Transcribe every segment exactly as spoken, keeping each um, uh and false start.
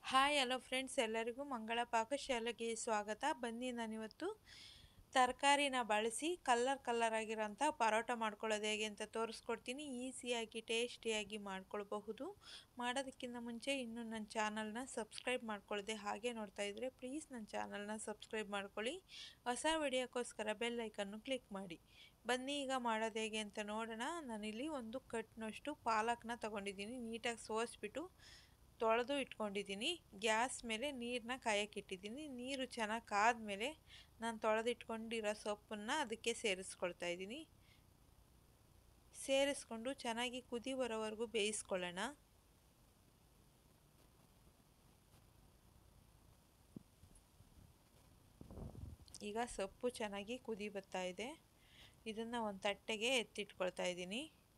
Hi hello friends, ಎಲ್ಲರಿಗೂ ಮಂಗಳ ಪಾಕಶಾಲೆಗೆ ಸ್ವಾಗತ. ಬನ್ನಿ, ನಾನಿವತ್ತು ತರಕಾರಿನ ಬಳಸಿ ಕಲ್ಲರ್ ಕಲ್ಲರ್ ಆಗಿರೋಂಥ ಪರೋಟ ಮಾಡ್ಕೊಳ್ಳೋದು ಹೇಗೆ ಅಂತ ತೋರಿಸ್ಕೊಡ್ತೀನಿ. ಈಸಿಯಾಗಿ ಟೇಸ್ಟಿಯಾಗಿ ಮಾಡ್ಕೊಳ್ಬಹುದು. ಮಾಡೋದಕ್ಕಿಂತ ಮುಂಚೆ ಇನ್ನೂ ನನ್ನ ಚಾನಲ್ನ ಸಬ್ಸ್ಕ್ರೈಬ್ ಮಾಡ್ಕೊಳ್ಳದೆ ಹಾಗೆ ನೋಡ್ತಾ ಇದ್ದರೆ ಪ್ಲೀಸ್ ನನ್ನ ಚಾನಲ್ನ ಸಬ್ಸ್ಕ್ರೈಬ್ ಮಾಡ್ಕೊಳ್ಳಿ. ಹೊಸ ವಿಡಿಯೋಕ್ಕೋಸ್ಕರ ಬೆಲ್ ಐಕನ್ನು ಕ್ಲಿಕ್ ಮಾಡಿ. ಬನ್ನಿ ಈಗ ಮಾಡೋದು ಹೇಗೆ ಅಂತ ನೋಡೋಣ. ನಾನಿಲ್ಲಿ ಒಂದು ಕಟ್ನಷ್ಟು ಪಾಲಕ್ನ ತೊಗೊಂಡಿದ್ದೀನಿ. ನೀಟಾಗಿ ಸೋಸಿಬಿಟ್ಟು ತೊಳೆದು ಇಟ್ಕೊಂಡಿದ್ದೀನಿ. ಗ್ಯಾಸ್ ಮೇಲೆ ನೀರನ್ನ ಕಾಯಕ್ಕೆ ಇಟ್ಟಿದ್ದೀನಿ. ನೀರು ಚೆನ್ನಾಗಿ ಕಾದ್ಮೇಲೆ ನಾನು ತೊಳೆದು ಇಟ್ಕೊಂಡಿರೋ ಸೊಪ್ಪನ್ನು ಅದಕ್ಕೆ ಸೇರಿಸ್ಕೊಳ್ತಾ ಇದ್ದೀನಿ. ಸೇರಿಸ್ಕೊಂಡು ಚೆನ್ನಾಗಿ ಕುದಿ ಬರೋವರೆಗೂ ಬೇಯಿಸ್ಕೊಳ್ಳೋಣ. ಈಗ ಸೊಪ್ಪು ಚೆನ್ನಾಗಿ ಕುದಿ ಬರ್ತಾ ಇದೆ. ಇದನ್ನು ಒಂದು ತಟ್ಟೆಗೆ ಎತ್ತಿಟ್ಕೊಳ್ತಾ ಇದ್ದೀನಿ.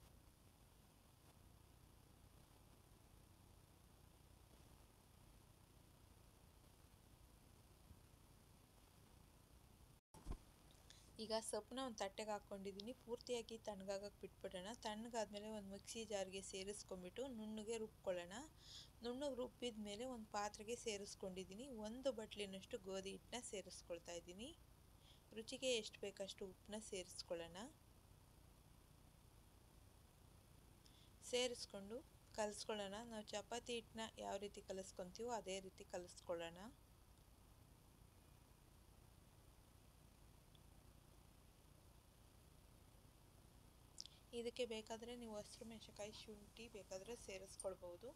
ಈಗ ಸೊಪ್ಪನ್ನ ಒಂದು ತಟ್ಟೆಗೆ ಹಾಕ್ಕೊಂಡಿದ್ದೀನಿ. ಪೂರ್ತಿಯಾಗಿ ತಣ್ಣಗಾಗಕ್ಕೆ ಬಿಟ್ಬಿಡೋಣ. ತಣ್ಣಗಾದ್ಮೇಲೆ ಒಂದು ಮಿಕ್ಸಿ ಜಾರ್ಗೆ ಸೇರಿಸ್ಕೊಂಡ್ಬಿಟ್ಟು ನುಣ್ಣಗೆ ರುಬ್ಕೊಳ್ಳೋಣ. ನುಣ್ಣಗೆ ರುಬ್ಬಿದ ಮೇಲೆ ಒಂದು ಪಾತ್ರೆಗೆ ಸೇರಿಸ್ಕೊಂಡಿದ್ದೀನಿ. ಒಂದು ಬಟ್ಲಿನಷ್ಟು ಗೋಧಿ ಹಿಟ್ಟನ್ನ ಸೇರಿಸ್ಕೊಳ್ತಾ ಇದ್ದೀನಿ. ರುಚಿಗೆ ಎಷ್ಟು ಬೇಕಷ್ಟು ಉಪ್ಪನ್ನ ಸೇರಿಸ್ಕೊಳ್ಳೋಣ. ಸೇರಿಸ್ಕೊಂಡು ಕಲಿಸ್ಕೊಳ್ಳೋಣ. ನಾವು ಚಪಾತಿ ಹಿಟ್ಟನ್ನ ಯಾವ ರೀತಿ ಕಲಿಸ್ಕೊತೀವೋ ಅದೇ ರೀತಿ ಕಲಿಸ್ಕೊಳ್ಳೋಣ. ಇದಕ್ಕೆ ಬೇಕಾದರೆ ನೀವು ಹಸಿರು ಮೆಣಸಿನಕಾಯಿ, ಶುಂಠಿ ಬೇಕಾದರೆ ಸೇರಿಸ್ಕೊಳ್ಬೋದು.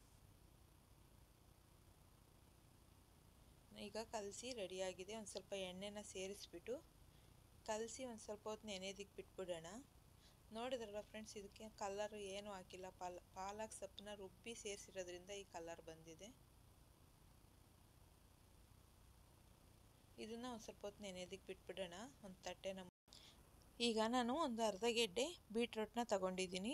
ಈಗ ಕಲಸಿ ರೆಡಿಯಾಗಿದೆ. ಒಂದು ಸ್ವಲ್ಪ ಎಣ್ಣೆನ ಸೇರಿಸ್ಬಿಟ್ಟು ಕಲಸಿ ಒಂದು ಸ್ವಲ್ಪ ಹೊತ್ತು ನೆನೆಯೋದಕ್ಕೆ ಬಿಟ್ಬಿಡೋಣ. ನೋಡಿದ್ರಲ್ಲ ಫ್ರೆಂಡ್ಸ್, ಇದಕ್ಕೆ ಕಲರ್ ಏನೂ ಹಾಕಿಲ್ಲ. ಪಾಲ ಪಾಲಕ್ ಸೊಪ್ಪನ್ನ ರುಬ್ಬಿ ಸೇರಿಸಿರೋದ್ರಿಂದ ಈ ಕಲರ್ ಬಂದಿದೆ. ಇದನ್ನು ಒಂದು ಸ್ವಲ್ಪ ಹೊತ್ತು ನೆನೆಯೋದಕ್ಕೆ ಬಿಟ್ಬಿಡೋಣ ಒಂದು ತಟ್ಟೆನ. ಈಗ ನಾನು ಒಂದು ಅರ್ಧ ಗೆಡ್ಡೆ ಬೀಟ್ರೋಟ್ನ ತಗೊಂಡಿದ್ದೀನಿ.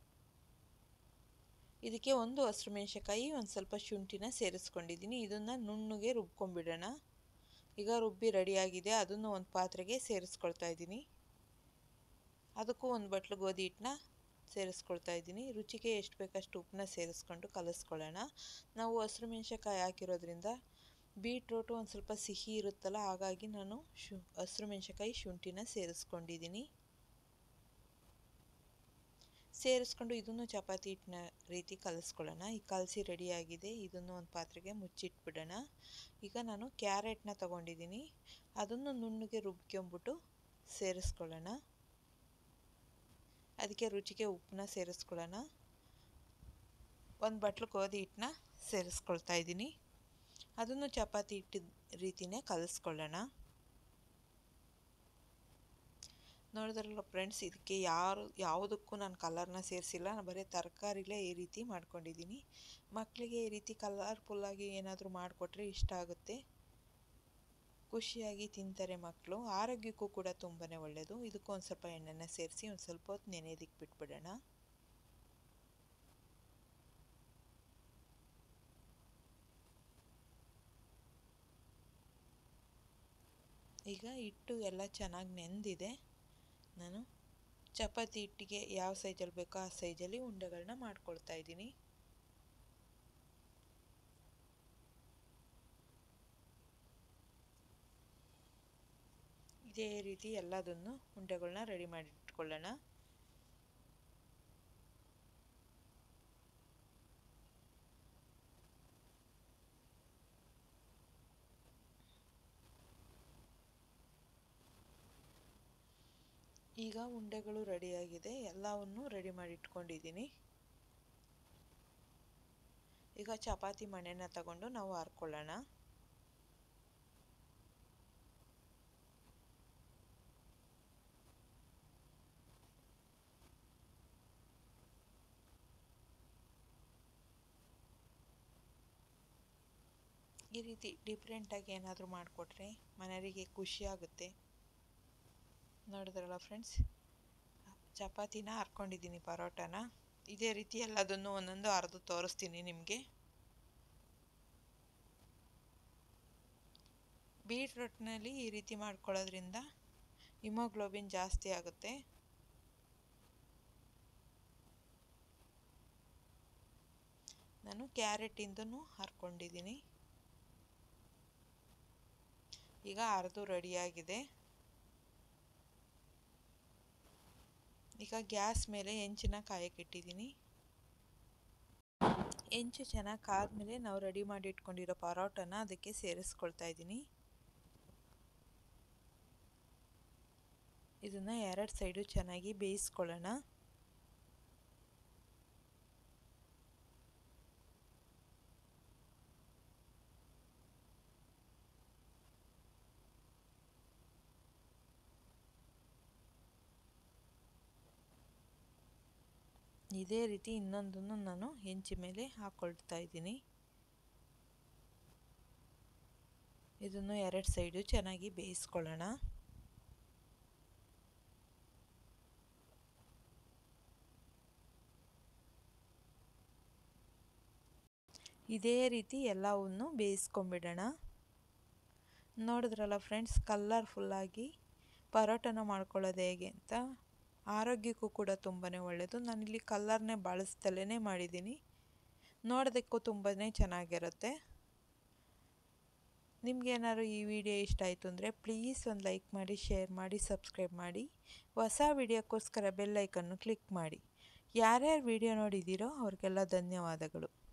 ಇದಕ್ಕೆ ಒಂದು ಹಸಿರು ಮೆಣಸಿನಕಾಯಿ, ಒಂದು ಸ್ವಲ್ಪ ಶುಂಠಿನ ಸೇರಿಸ್ಕೊಂಡಿದ್ದೀನಿ. ಇದನ್ನು ನುಣ್ಣಗೆ ರುಬ್ಕೊಂಡ್ಬಿಡೋಣ. ಈಗ ರುಬ್ಬಿ ರೆಡಿಯಾಗಿದೆ. ಅದನ್ನು ಒಂದು ಪಾತ್ರೆಗೆ ಸೇರಿಸ್ಕೊಳ್ತಾ ಇದ್ದೀನಿ. ಅದಕ್ಕೂ ಒಂದು ಬಟ್ಲು ಗೋಧಿ ಹಿಟ್ಟನ್ನ ಸೇರಿಸ್ಕೊಳ್ತಾ ಇದ್ದೀನಿ. ರುಚಿಗೆ ಎಷ್ಟು ಬೇಕಷ್ಟು ಉಪ್ಪನ್ನ ಸೇರಿಸ್ಕೊಂಡು ಕಲಿಸ್ಕೊಳ್ಳೋಣ. ನಾವು ಹಸಿರು ಮೆಣಸಿನಕಾಯಿ ಹಾಕಿರೋದ್ರಿಂದ ಬೀಟ್ರೋಟು ಒಂದು ಸ್ವಲ್ಪ ಸಿಹಿ ಇರುತ್ತಲ್ಲ, ಹಾಗಾಗಿ ನಾನು ಶು ಹಸಿರು ಮೆಣಸಿನಕಾಯಿ ಶುಂಠಿನ ಸೇರಿಸ್ಕೊಂಡಿದ್ದೀನಿ. ಸೇರಿಸ್ಕೊಂಡು ಇದನ್ನು ಚಪಾತಿ ಹಿಟ್ಟಿನ ರೀತಿ ಕಲಿಸ್ಕೊಳ್ಳೋಣ. ಈಗ ಕಲಸಿ ರೆಡಿಯಾಗಿದೆ. ಇದನ್ನು ಒಂದು ಪಾತ್ರೆಗೆ ಮುಚ್ಚಿಟ್ಬಿಡೋಣ. ಈಗ ನಾನು ಕ್ಯಾರೆಟ್ನ ತೊಗೊಂಡಿದ್ದೀನಿ. ಅದನ್ನು ನುಣ್ಣಗೆ ರುಬ್ಕೊಂಬಿಟ್ಟು ಸೇರಿಸ್ಕೊಳ್ಳೋಣ. ಅದಕ್ಕೆ ರುಚಿಗೆ ಉಪ್ಪನ್ನ ಸೇರಿಸ್ಕೊಳ್ಳೋಣ. ಒಂದು ಬಟ್ಲು ಗೋಧಿ ಹಿಟ್ಟನ್ನ ಸೇರಿಸ್ಕೊಳ್ತಾ ಇದ್ದೀನಿ. ಅದನ್ನು ಚಪಾತಿ ಹಿಟ್ಟಿದ ರೀತಿಯೇ ಕಲಿಸ್ಕೊಳ್ಳೋಣ. ನೋಡಿದ್ರಲ್ಲ ಫ್ರೆಂಡ್ಸ್, ಇದಕ್ಕೆ ಯಾರು ಯಾವುದಕ್ಕೂ ನಾನು ಕಲರ್ನ ಸೇರಿಸಿಲ್ಲ. ನಾನು ಬರೀ ತರಕಾರಿಲೇ ಈ ರೀತಿ ಮಾಡ್ಕೊಂಡಿದ್ದೀನಿ. ಮಕ್ಕಳಿಗೆ ಈ ರೀತಿ ಕಲರ್ಫುಲ್ಲಾಗಿ ಏನಾದರೂ ಮಾಡಿಕೊಟ್ರೆ ಇಷ್ಟ ಆಗುತ್ತೆ, ಖುಷಿಯಾಗಿ ತಿಂತಾರೆ ಮಕ್ಕಳು. ಆರೋಗ್ಯಕ್ಕೂ ಕೂಡ ತುಂಬಾ ಒಳ್ಳೆಯದು. ಇದಕ್ಕೂ ಒಂದು ಸ್ವಲ್ಪ ಎಣ್ಣೆನ ಸೇರಿಸಿ ಒಂದು ಸ್ವಲ್ಪ ಹೊತ್ತು ನೆನೆಯೋದಕ್ಕೆ ಬಿಟ್ಬಿಡೋಣ. ಈಗ ಹಿಟ್ಟು ಎಲ್ಲ ಚೆನ್ನಾಗಿ ನೆಂದಿದೆ. ನಾನು ಚಪಾತಿ ಹಿಟ್ಟಿಗೆ ಯಾವ ಸೈಜಲ್ಲಿ ಬೇಕೋ ಆ ಸೈಜಲ್ಲಿ ಉಂಡೆಗಳನ್ನ ಮಾಡ್ಕೊಳ್ತಾ ಇದ್ದೀನಿ. ಇದೇ ರೀತಿ ಎಲ್ಲದನ್ನು ಉಂಡೆಗಳನ್ನ ರೆಡಿ ಮಾಡಿ ಇಟ್ಕೊಳ್ಳೋಣ. ಈಗ ಉಂಡೆಗಳು ರೆಡಿಯಾಗಿದೆ. ಎಲ್ಲವನ್ನು ರೆಡಿ ಮಾಡಿ ಇಟ್ಕೊಂಡಿದ್ದೀನಿ. ಈಗ ಚಪಾತಿ ಮಣೆನ ತಗೊಂಡು ನಾವು ಹರ್ಕೊಳ್ಳೋಣ. ಈ ರೀತಿ ಡಿಫ್ರೆಂಟಾಗಿ ಏನಾದರೂ ಮಾಡಿಕೊಟ್ರೆ ಮನೆಯವರಿಗೆ ಖುಷಿಯಾಗುತ್ತೆ. ನೋಡಿದ್ರಲ್ಲ ಫ್ರೆಂಡ್ಸ್, ಚಪಾತಿನ ಹರ್ಕೊಂಡಿದ್ದೀನಿ, ಪರೋಟಾನ. ಇದೇ ರೀತಿ ಎಲ್ಲದನ್ನು ಒಂದೊಂದು ಅರ್ದು ತೋರಿಸ್ತೀನಿ ನಿಮಗೆ. ಬೀಟ್ರೂಟ್ನಲ್ಲಿ ಈ ರೀತಿ ಮಾಡ್ಕೊಳ್ಳೋದ್ರಿಂದ ಹಿಮೋಗ್ಲೋಬಿನ್ ಜಾಸ್ತಿ ಆಗುತ್ತೆ. ನಾನು ಕ್ಯಾರೆಟಿಂದನೂ ಹರ್ಕೊಂಡಿದ್ದೀನಿ. ಈಗ ಅರ್ದು ರೆಡಿಯಾಗಿದೆ. ಈಗ ಗ್ಯಾಸ್ ಮೇಲೆ ಹೆಂಚನ್ನ ಕಾಯಕ್ಕಿಟ್ಟಿದ್ದೀನಿ. ಹೆಂಚು ಚೆನ್ನಾಗಿ ಕಾದ್ಮೇಲೆ ನಾವು ರೆಡಿ ಮಾಡಿ ಇಟ್ಕೊಂಡಿರೋ ಪರೋಟನ ಅದಕ್ಕೆ ಸೇರಿಸ್ಕೊಳ್ತಾ ಇದ್ದೀನಿ. ಇದನ್ನು ಎರಡು ಸೈಡು ಚೆನ್ನಾಗಿ ಬೇಯಿಸ್ಕೊಳ್ಳೋಣ. ಇದೇ ರೀತಿ ಇನ್ನೊಂದನ್ನು ನಾನು ಹೆಂಚು ಮೇಲೆ ಹಾಕ್ಕೊಳ್ತಾ ಇದ್ದೀನಿ. ಇದನ್ನು ಎರಡು ಸೈಡು ಚೆನ್ನಾಗಿ ಬೇಯಿಸ್ಕೊಳ್ಳೋಣ. ಇದೇ ರೀತಿ ಎಲ್ಲವನ್ನು ಬೇಯಿಸ್ಕೊಂಬಿಡೋಣ. ನೋಡಿದ್ರಲ್ಲ ಫ್ರೆಂಡ್ಸ್, ಕಲರ್ಫುಲ್ಲಾಗಿ ಪರೋಟನ ಮಾಡ್ಕೊಳ್ಳೋದು ಹೇಗೆ ಅಂತ. ಆರೋಗ್ಯಕ್ಕೂ ಕೂಡ ತುಂಬಾ ಒಳ್ಳೆಯದು. ನಾನಿಲ್ಲಿ ಕಲ್ಲರ್ನೇ ಬಳಸ್ದಲೇ ಮಾಡಿದ್ದೀನಿ. ನೋಡೋದಕ್ಕೂ ತುಂಬಾ ಚೆನ್ನಾಗಿರುತ್ತೆ. ನಿಮಗೇನಾದ್ರು ಈ ವಿಡಿಯೋ ಇಷ್ಟ ಆಯಿತು ಅಂದರೆ ಪ್ಲೀಸ್ ಒಂದು ಲೈಕ್ ಮಾಡಿ, ಶೇರ್ ಮಾಡಿ, ಸಬ್ಸ್ಕ್ರೈಬ್ ಮಾಡಿ. ಹೊಸ ವಿಡಿಯೋಕ್ಕೋಸ್ಕರ ಬೆಲ್ ಐಕನ್ನು ಕ್ಲಿಕ್ ಮಾಡಿ. ಯಾರ್ಯಾರು ವಿಡಿಯೋ ನೋಡಿದ್ದೀರೋ ಅವ್ರಿಗೆಲ್ಲ ಧನ್ಯವಾದಗಳು.